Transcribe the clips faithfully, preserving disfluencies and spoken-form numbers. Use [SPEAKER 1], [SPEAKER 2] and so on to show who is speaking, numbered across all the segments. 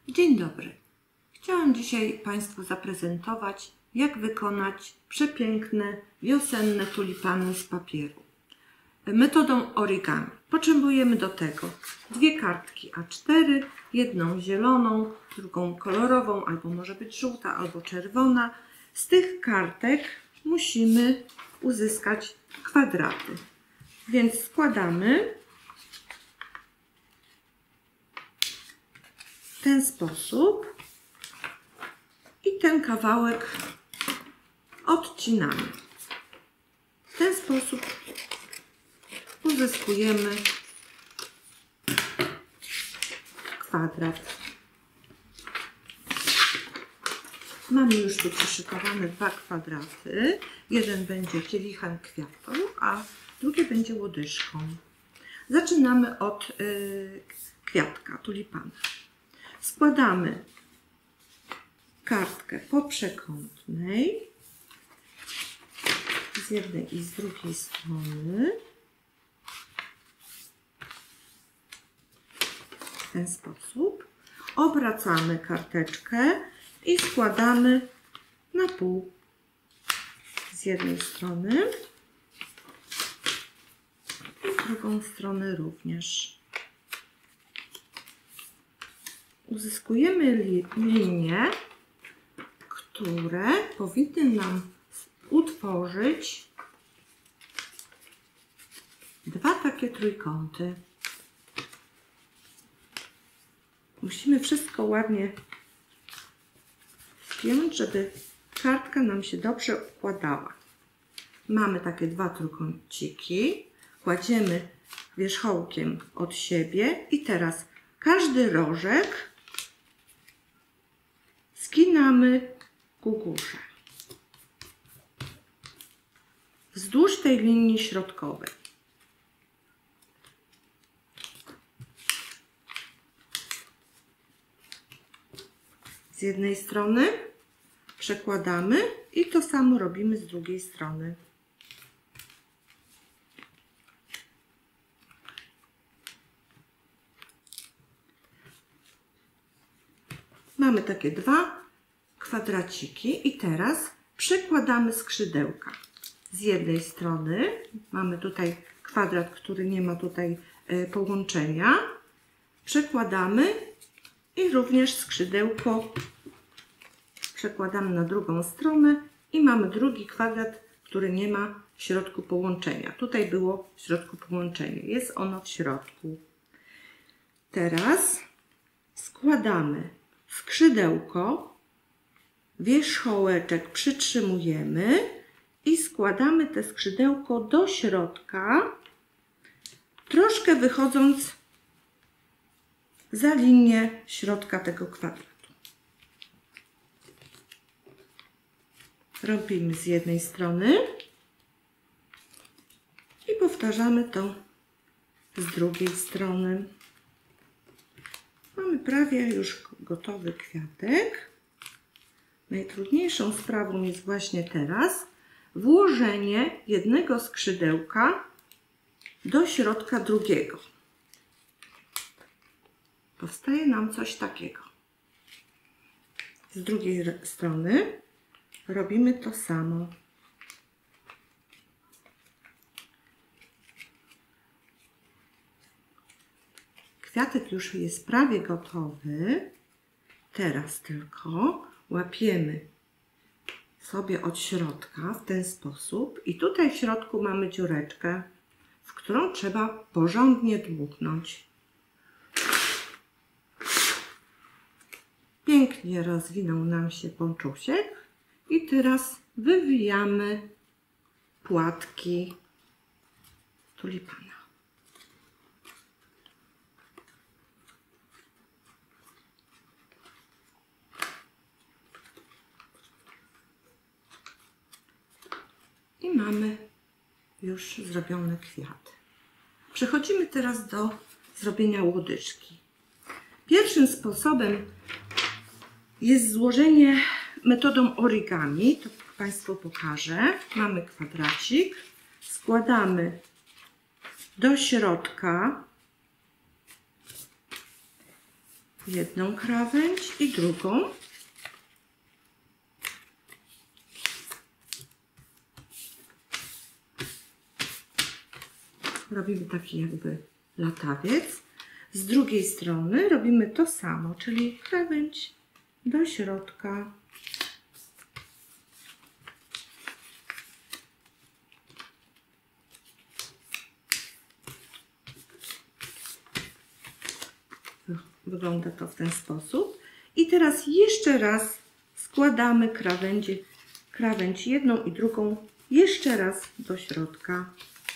[SPEAKER 1] Dzień dobry. Chciałam dzisiaj Państwu zaprezentować, jak wykonać przepiękne wiosenne tulipany z papieru metodą origami. Potrzebujemy do tego dwie kartki A cztery, jedną zieloną, drugą kolorową, albo może być żółta, albo czerwona. Z tych kartek musimy uzyskać kwadraty, więc składamy w ten sposób i ten kawałek odcinamy. W ten sposób uzyskujemy kwadrat. Mamy już tu przyszykowane dwa kwadraty. Jeden będzie kielichem kwiatu, a drugi będzie łodyżką. Zaczynamy od yy, kwiatka, tulipana. Składamy kartkę po przekątnej z jednej i z drugiej strony w ten sposób. Obracamy karteczkę i składamy na pół z jednej strony i z drugą stronę również. Uzyskujemy li linie, które powinny nam utworzyć dwa takie trójkąty. Musimy wszystko ładnie spiąć, żeby kartka nam się dobrze układała. Mamy takie dwa trójkąciki, kładziemy wierzchołkiem od siebie i teraz każdy rożek skinamy ku górze wzdłuż tej linii środkowej. Z jednej strony przekładamy i to samo robimy z drugiej strony. Mamy takie dwa kwadraciki i teraz przekładamy skrzydełka. Z jednej strony mamy tutaj kwadrat, który nie ma tutaj połączenia. Przekładamy i również skrzydełko przekładamy na drugą stronę i mamy drugi kwadrat, który nie ma w środku połączenia. Tutaj było w środku połączenie, jest ono w środku. Teraz składamy skrzydełko, wierzchołeczek przytrzymujemy i składamy te skrzydełko do środka, troszkę wychodząc za linię środka tego kwadratu. Robimy z jednej strony i powtarzamy to z drugiej strony. Mamy prawie już gotowy kwiatek. Najtrudniejszą sprawą jest właśnie teraz włożenie jednego skrzydełka do środka drugiego. Powstaje nam coś takiego. Z drugiej strony robimy to samo. Kwiatek już jest prawie gotowy. Teraz tylko łapiemy sobie od środka w ten sposób i tutaj w środku mamy dziureczkę, w którą trzeba porządnie dmuchnąć. Pięknie rozwinął nam się ponczusiek i teraz wywijamy płatki tulipana. I mamy już zrobione kwiaty. Przechodzimy teraz do zrobienia łodyżki. Pierwszym sposobem jest złożenie metodą origami. To Państwu pokażę. Mamy kwadracik, składamy do środka jedną krawędź i drugą. Robimy taki jakby latawiec. Z drugiej strony robimy to samo, czyli krawędź do środka. Wygląda to w ten sposób. I teraz jeszcze raz składamy krawędzie, krawędź jedną i drugą jeszcze raz do środka.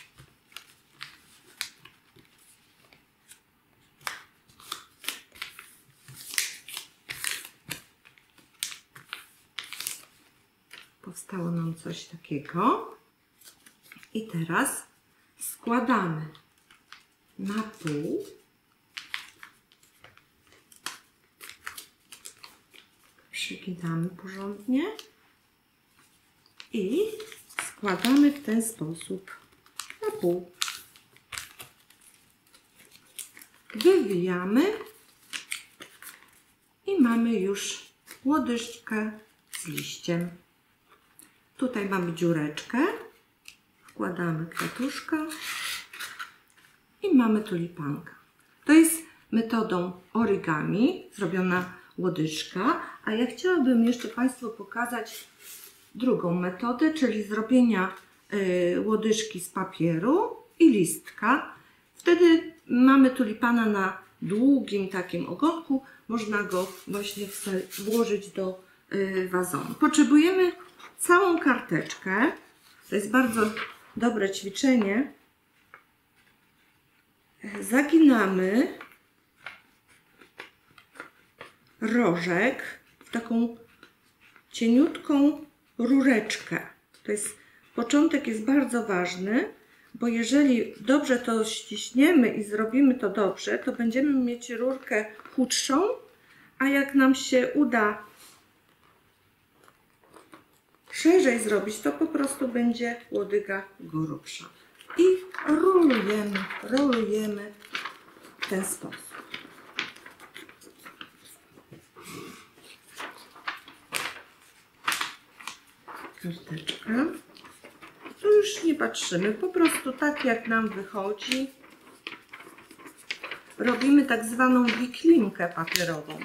[SPEAKER 1] Powstało nam coś takiego. I teraz składamy na pół. Przyginamy porządnie i składamy w ten sposób na pół. Wywijamy i mamy już łodyżkę z liściem. Tutaj mamy dziureczkę, wkładamy kwiatuszka i mamy tulipanka. To jest metodą origami zrobiona łodyżka, a ja chciałabym jeszcze Państwu pokazać drugą metodę, czyli zrobienia y, łodyżki z papieru i listka. Wtedy mamy tulipana na długim takim ogonku, można go właśnie włożyć do y, wazonu. Potrzebujemy całą karteczkę, to jest bardzo dobre ćwiczenie. Zaginamy rożek w taką cieniutką rureczkę. To jest, początek jest bardzo ważny, bo jeżeli dobrze to ściśniemy i zrobimy to dobrze, to będziemy mieć rurkę chudszą, a jak nam się uda szerzej zrobić, to po prostu będzie łodyga grubsza. I rolujemy, rolujemy w ten sposób. Karteczka. Tu już nie patrzymy, po prostu tak jak nam wychodzi. Robimy tak zwaną wiklinkę papierową.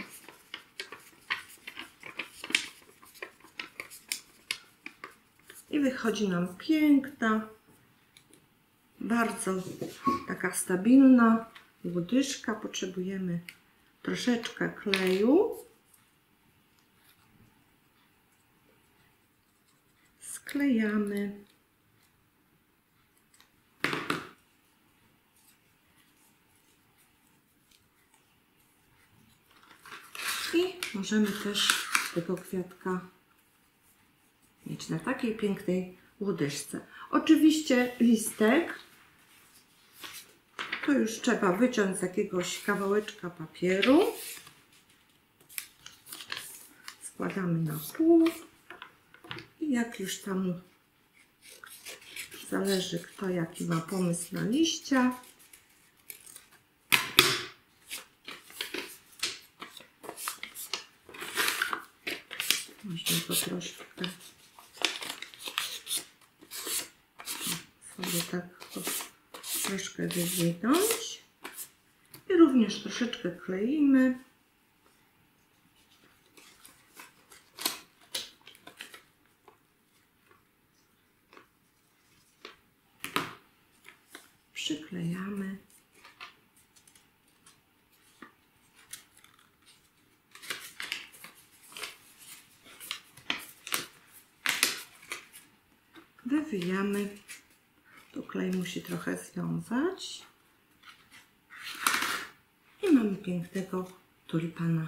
[SPEAKER 1] I wychodzi nam piękna, bardzo taka stabilna łodyżka. Potrzebujemy troszeczkę kleju. Sklejamy. I możemy też tego kwiatka mieć na takiej pięknej łodyżce. Oczywiście listek to już trzeba wyciąć z jakiegoś kawałeczka papieru. Składamy na pół i jak już tam zależy kto jaki ma pomysł na liścia, można go troszkę sobie tak troszkę wywinąć i również troszeczkę kleimy. Przyklejamy. Wywijamy. Tu klej musi trochę związać. I mamy pięknego tulipana.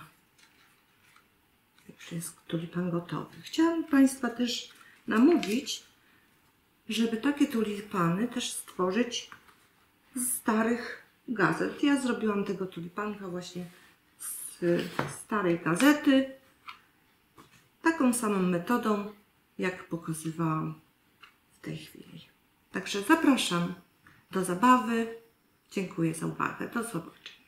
[SPEAKER 1] Już jest tulipan gotowy. Chciałam Państwa też namówić, żeby takie tulipany też stworzyć z starych gazet. Ja zrobiłam tego tulipanka właśnie z starej gazety. Taką samą metodą, jak pokazywałam w tej chwili. Także zapraszam do zabawy. Dziękuję za uwagę. Do zobaczenia.